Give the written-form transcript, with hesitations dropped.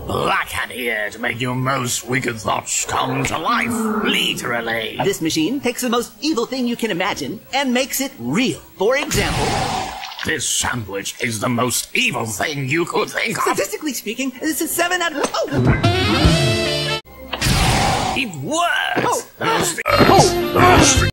Blackhead here to make your most wicked thoughts come to life, literally. This machine takes the most evil thing you can imagine and makes it real. For example, this sandwich is the most evil thing you could think of. statistically speaking, this is 7 out of... It works! Oh. Those